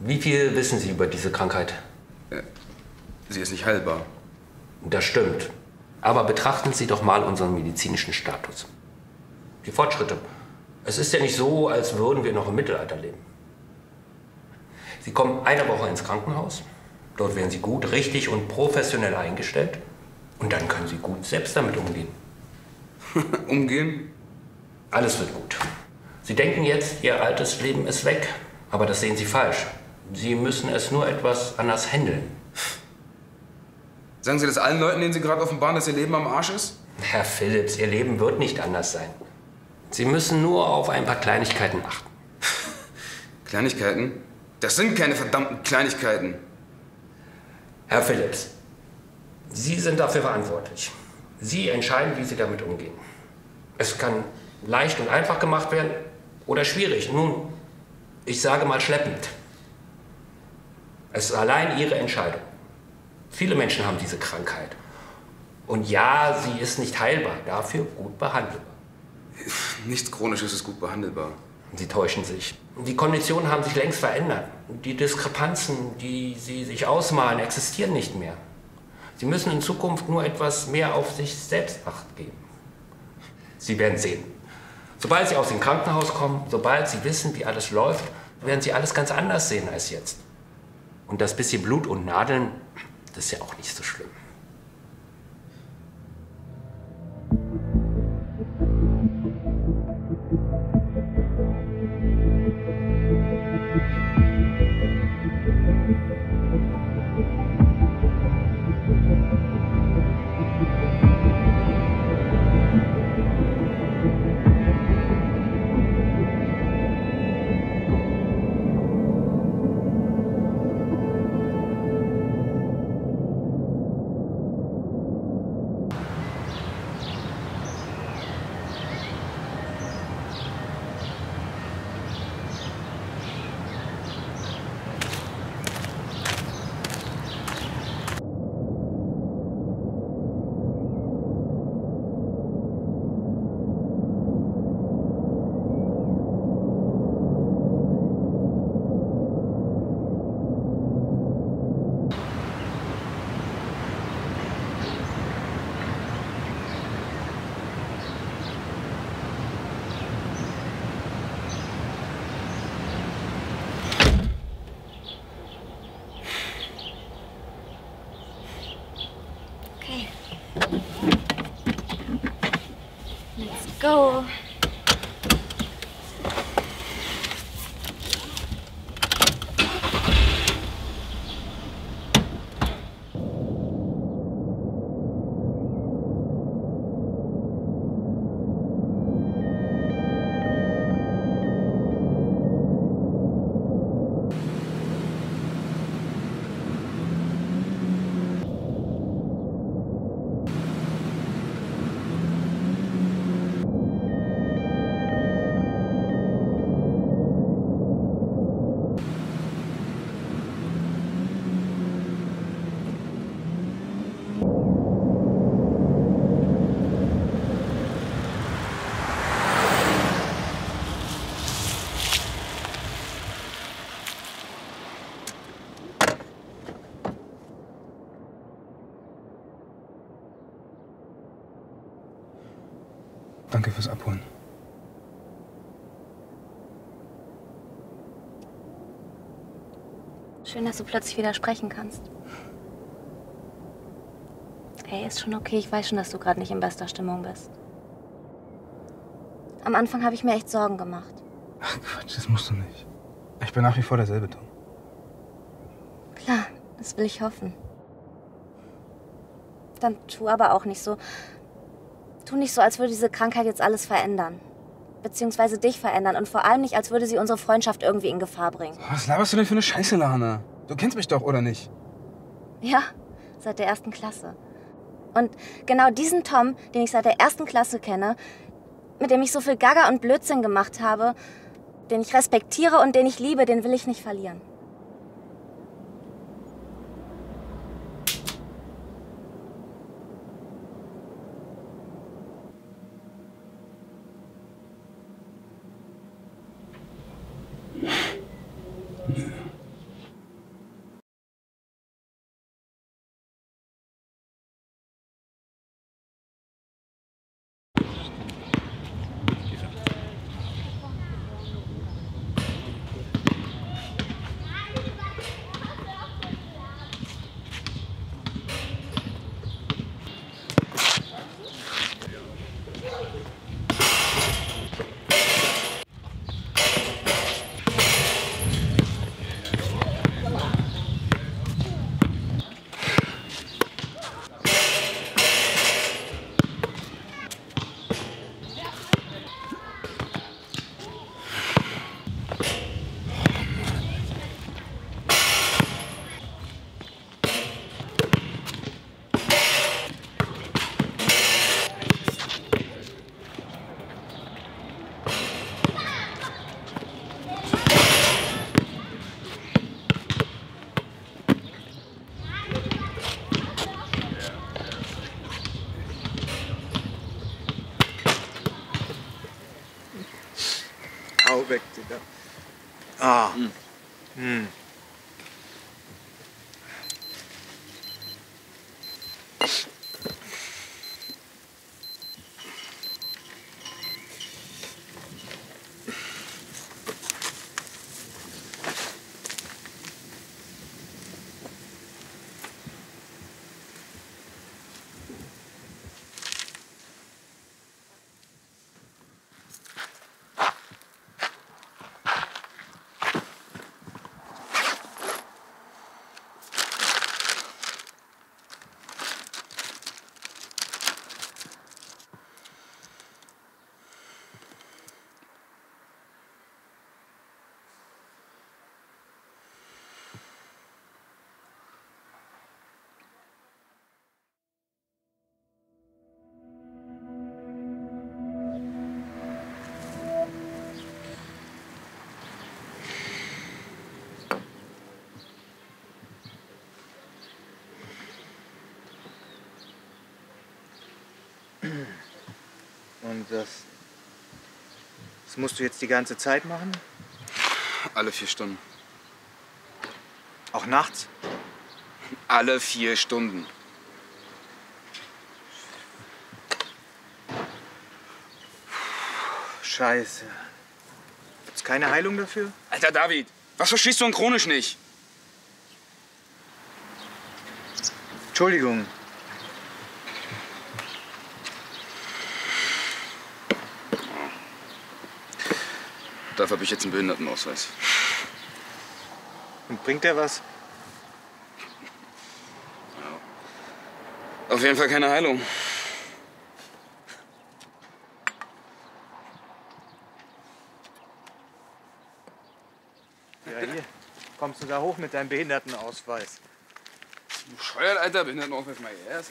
Wie viel wissen Sie über diese Krankheit? Sie ist nicht heilbar. Das stimmt. Aber betrachten Sie doch mal unseren medizinischen Status. Die Fortschritte. Es ist ja nicht so, als würden wir noch im Mittelalter leben. Sie kommen eine Woche ins Krankenhaus. Dort werden Sie gut, richtig und professionell eingestellt. Und dann können Sie gut selbst damit umgehen. Umgehen? Alles wird gut. Sie denken jetzt, Ihr altes Leben ist weg. Aber das sehen Sie falsch. Sie müssen es nur etwas anders handeln. Sagen Sie das allen Leuten, denen Sie gerade offenbaren, dass Ihr Leben am Arsch ist? Herr Phillips, Ihr Leben wird nicht anders sein. Sie müssen nur auf ein paar Kleinigkeiten achten. Kleinigkeiten? Das sind keine verdammten Kleinigkeiten. Herr Phillips, Sie sind dafür verantwortlich. Sie entscheiden, wie Sie damit umgehen. Es kann leicht und einfach gemacht werden oder schwierig. Nun, ich sage mal schleppend. Es ist allein Ihre Entscheidung. Viele Menschen haben diese Krankheit. Und ja, sie ist nicht heilbar, dafür gut behandelbar. Nichts Chronisches ist gut behandelbar. Sie täuschen sich. Die Konditionen haben sich längst verändert. Die Diskrepanzen, die Sie sich ausmalen, existieren nicht mehr. Sie müssen in Zukunft nur etwas mehr auf sich selbst Acht geben. Sie werden sehen. Sobald Sie aus dem Krankenhaus kommen, sobald Sie wissen, wie alles läuft, werden Sie alles ganz anders sehen als jetzt. Und das bisschen Blut und Nadeln, das ist ja auch nicht so schlimm. Okay. Let's go. Danke fürs Abholen. Schön, dass du plötzlich wieder sprechen kannst. Ey, ist schon okay. Ich weiß schon, dass du gerade nicht in bester Stimmung bist. Am Anfang habe ich mir echt Sorgen gemacht. Ach Quatsch, das musst du nicht. Ich bin nach wie vor derselbe Tom. Klar, das will ich hoffen. Dann tu aber auch nicht so. Tu nicht so, als würde diese Krankheit jetzt alles verändern. Beziehungsweise dich verändern. Und vor allem nicht, als würde sie unsere Freundschaft irgendwie in Gefahr bringen. Was laberst du denn für eine Scheiße, Lana? Du kennst mich doch, oder nicht? Ja, seit der 1. Klasse. Und genau diesen Tom, den ich seit der 1. Klasse kenne, mit dem ich so viel Gaga und Blödsinn gemacht habe, den ich respektiere und den ich liebe, den will ich nicht verlieren. so weg, Digga. Ah. Hm. Und das musst du jetzt die ganze Zeit machen? Alle 4 Stunden. Auch nachts? Alle 4 Stunden. Scheiße. Gibt's keine Heilung dafür? Alter David, was verstehst du an chronisch nicht? Entschuldigung. Dafür habe ich jetzt einen Behindertenausweis. Und bringt der was? Auf jeden Fall keine Heilung. Ja, hier. Kommst du da hoch mit deinem Behindertenausweis? Bescheuert, Alter, Behindertenausweis mal erst.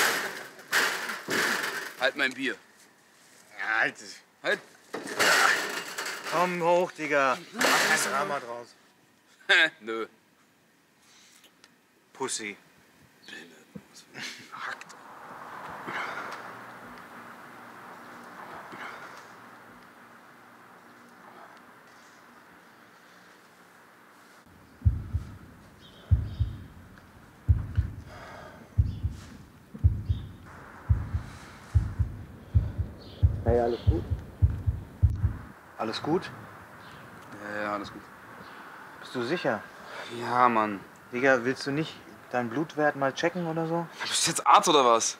Halt mein Bier. Ja, halt. Halt. Komm hoch, Digga. Mach kein Drama draus. Nö. Pussy. Hackt. Hey, alles gut? Alles gut? Ja, alles gut. Bist du sicher? Ja, Mann. Digga, willst du nicht deinen Blutwert mal checken oder so? Bist du jetzt Arzt oder was?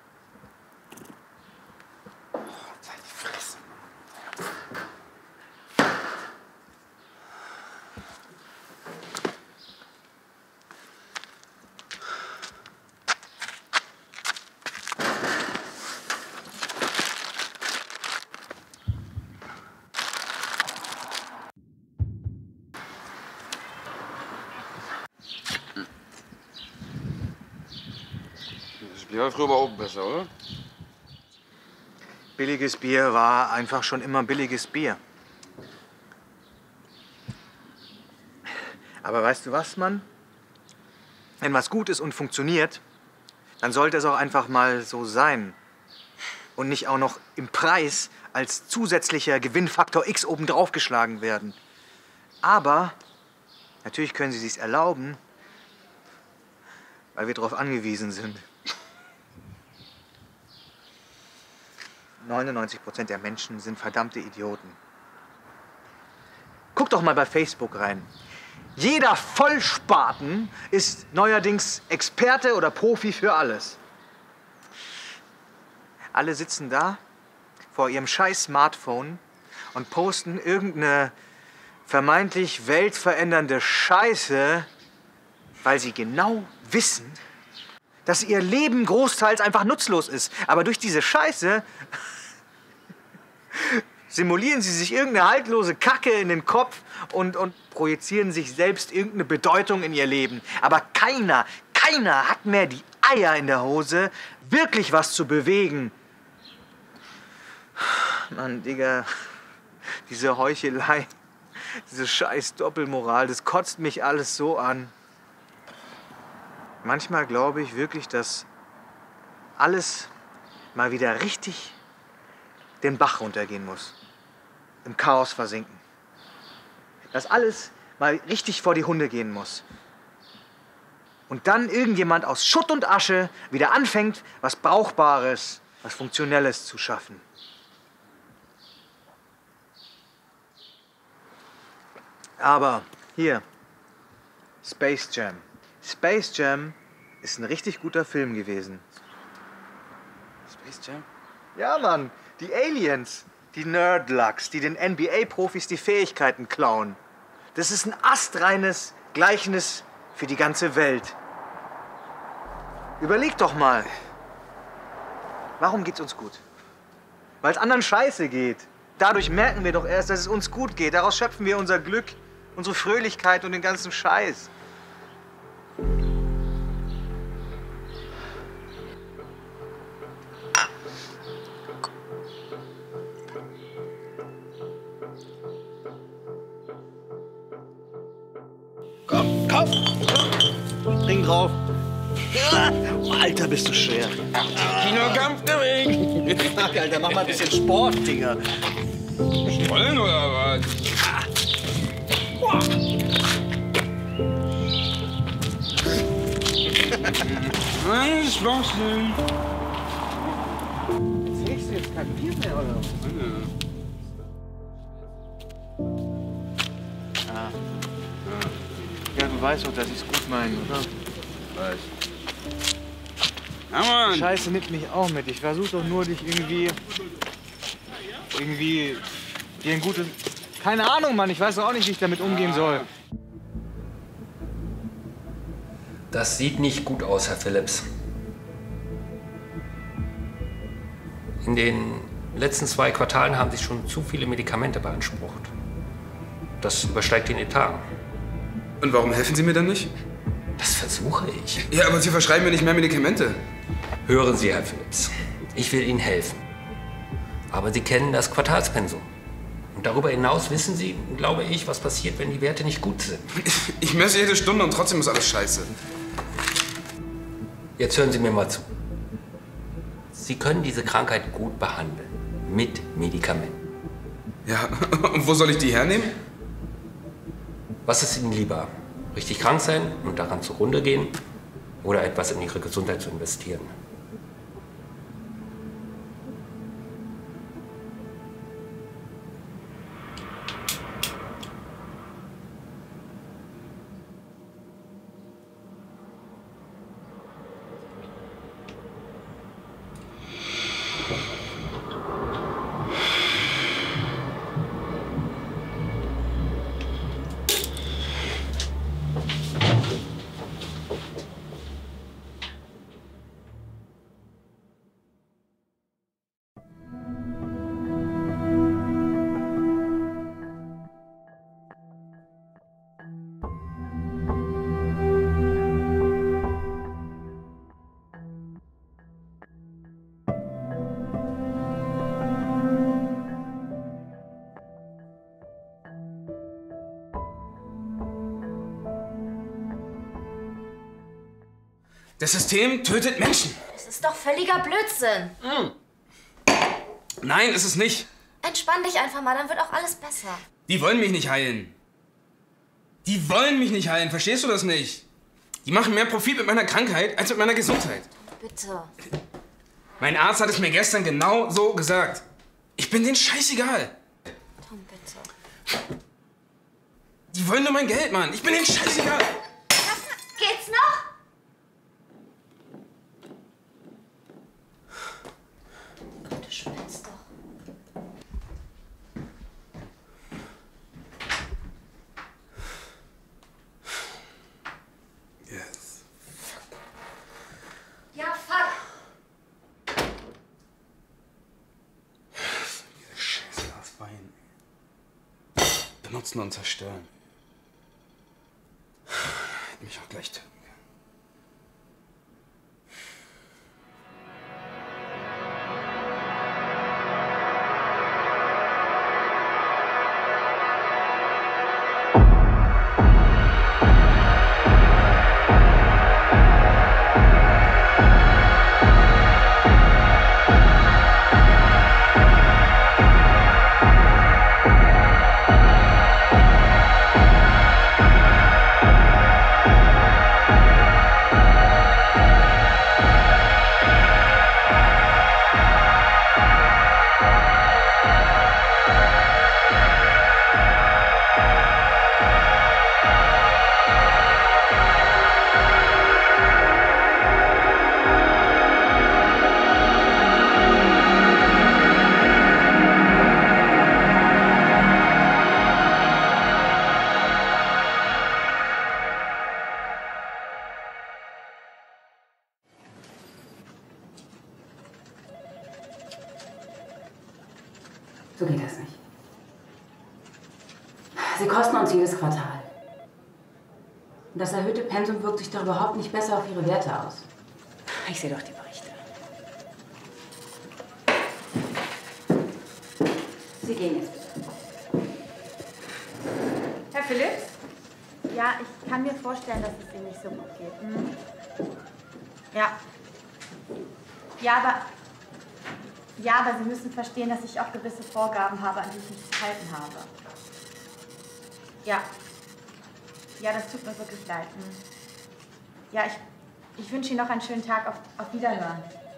Das Bier war früher aber auch besser, oder? Billiges Bier war einfach schon immer billiges Bier. Aber weißt du was, Mann? Wenn was gut ist und funktioniert, dann sollte es auch einfach mal so sein. Und nicht auch noch im Preis als zusätzlicher Gewinnfaktor X obendrauf geschlagen werden. Aber natürlich können sie sich's erlauben, weil wir darauf angewiesen sind. 99% der Menschen sind verdammte Idioten. Guck doch mal bei Facebook rein. Jeder Vollspaten ist neuerdings Experte oder Profi für alles. Alle sitzen da vor ihrem scheiß Smartphone und posten irgendeine vermeintlich weltverändernde Scheiße, weil sie genau wissen, dass ihr Leben großteils einfach nutzlos ist. Aber durch diese Scheiße simulieren sie sich irgendeine haltlose Kacke in den Kopf und projizieren sich selbst irgendeine Bedeutung in ihr Leben. Aber keiner hat mehr die Eier in der Hose, wirklich was zu bewegen. Mann, Digga, diese Heuchelei, diese scheiß Doppelmoral, das kotzt mich alles so an. Manchmal glaube ich wirklich, dass alles mal wieder richtig den Bach runtergehen muss. Im Chaos versinken. dass alles mal richtig vor die Hunde gehen muss. Und dann irgendjemand aus Schutt und Asche wieder anfängt, was Brauchbares, was Funktionelles zu schaffen. Aber hier, Space Jam. Space Jam ist ein richtig guter Film gewesen. Space Jam? Ja, Mann, die Aliens, die Nerdlucks, die den NBA-Profis die Fähigkeiten klauen. Das ist ein astreines Gleichnis für die ganze Welt. Überleg doch mal. Warum geht's uns gut? Weil es anderen scheiße geht. Dadurch merken wir doch erst, dass es uns gut geht. Daraus schöpfen wir unser Glück, unsere Fröhlichkeit und den ganzen Scheiß. Komm, komm! Spring drauf! Oh, Alter, bist du schwer. Kinokampfgewicht! Alter, mach mal ein bisschen Sport, Dinger. Wollen oder was? Nein, Spaß nicht. Erzählst du jetzt kein Bier mehr, oder? Ah. Ja, du weißt doch, dass ich's gut meine, oder? Weiß. Ja, Mann. Scheiße nimmt mich auch mit. Ich versuche doch nur, dich irgendwie dir ein gutes... Keine Ahnung, Mann. Ich weiß doch auch nicht, wie ich damit umgehen soll. Das sieht nicht gut aus, Herr Phillips. In den letzten 2 Quartalen haben Sie schon zu viele Medikamente beansprucht. Das übersteigt den Etat. Und warum helfen Sie mir dann nicht? Das versuche ich. Ja, aber Sie verschreiben mir nicht mehr Medikamente. Hören Sie, Herr Phillips, ich will Ihnen helfen. Aber Sie kennen das Quartalspensum. Und darüber hinaus wissen Sie, glaube ich, was passiert, wenn die Werte nicht gut sind. Ich messe jede Stunde und trotzdem ist alles scheiße. Jetzt hören Sie mir mal zu. Sie können diese Krankheit gut behandeln. Mit Medikamenten. Ja, und wo soll ich die hernehmen? Was ist Ihnen lieber? Richtig krank sein und daran zugrunde gehen? Oder etwas in Ihre Gesundheit zu investieren? Das System tötet Menschen. Das ist doch völliger Blödsinn. Nein, ist es nicht. Entspann dich einfach mal, dann wird auch alles besser. Die wollen mich nicht heilen. Die wollen mich nicht heilen, verstehst du das nicht? Die machen mehr Profit mit meiner Krankheit als mit meiner Gesundheit. Bitte. Mein Arzt hat es mir gestern genau so gesagt. Ich bin denen scheißegal. Tom, bitte. Die wollen nur mein Geld, Mann. Ich bin denen scheißegal. Geht's noch? Du spinnst doch. Yes. Ja, fuck. Diese Scheiße aus Bein. Benutzen und zerstören. Hätte mich auch gleich töten können. So geht das nicht. Sie kosten uns jedes Quartal. Und das erhöhte Pensum wirkt sich doch überhaupt nicht besser auf Ihre Werte aus. Ich sehe doch die Berichte. Sie gehen jetzt bitte. Herr Philipps? Ja, ich kann mir vorstellen, dass es Ihnen nicht so gut geht. Mhm. Ja. Ja, aber Sie müssen verstehen, dass ich auch gewisse Vorgaben habe, an die ich mich zu halten habe. Ja. Ja, das tut mir wirklich leid. Ja, ich wünsche Ihnen noch einen schönen Tag. Auf Wiederhören.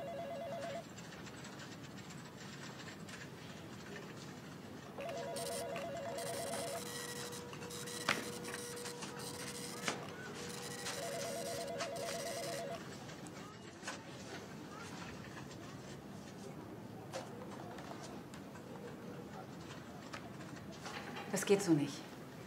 Das geht so nicht.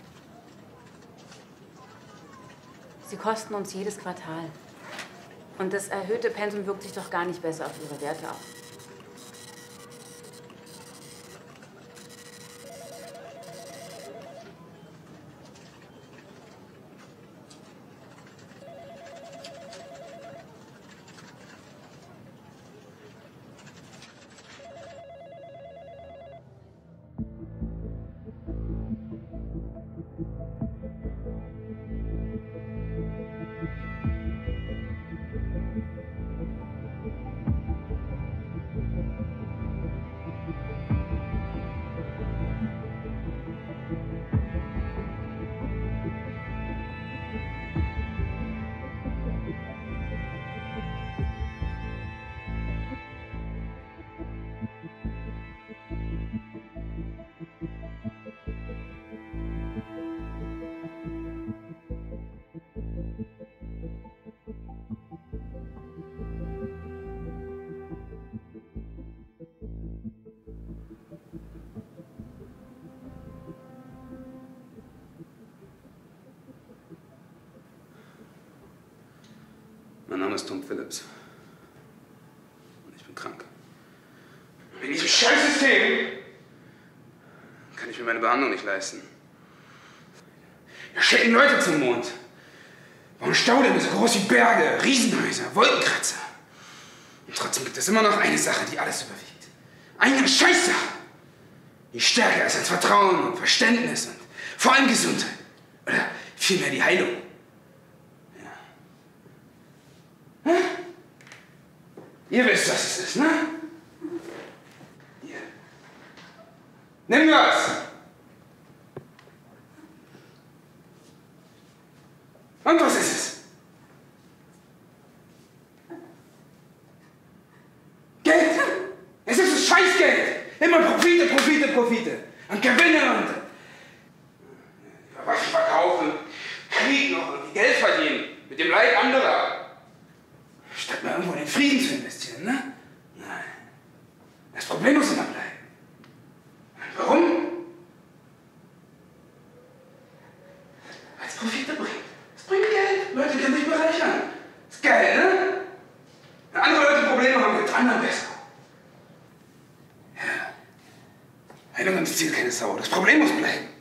Sie kosten uns jedes Quartal. Und das erhöhte Pensum wirkt sich doch gar nicht besser auf Ihre Werte aus. Mein Name ist Tom Phillips. Und ich bin krank. In diesem Scheißsystem kann ich mir meine Behandlung nicht leisten. Da schicken Leute zum Mond. Bauen Staudämme so groß wie Berge, Riesenhäuser, Wolkenkratzer. Und trotzdem gibt es immer noch eine Sache, die alles überwiegt. Eine Scheißsache, die stärker ist als Vertrauen und Verständnis und vor allem Gesundheit. Oder vielmehr die Heilung. Ihr wisst, was es ist, ne? Hier. Nimm was! Und was ist es? Geld! Es ist das Scheißgeld! Immer Profite, Profite, Profite! Und Gewinne und... Waschen, verkaufen, Krieg noch und Geld verdienen. Mit dem Leid anderer. Statt mal irgendwo in den Frieden zu investieren, ne? Nein. Das Problem muss immer bleiben. Warum? Weil es Profite bringt. Es bringt Geld. Leute können sich bereichern. Das ist geil, ne? Wenn andere Leute Probleme haben, geht es anderen besser. Ja. Heilung am Ziel, keine Sau. Das Problem muss bleiben.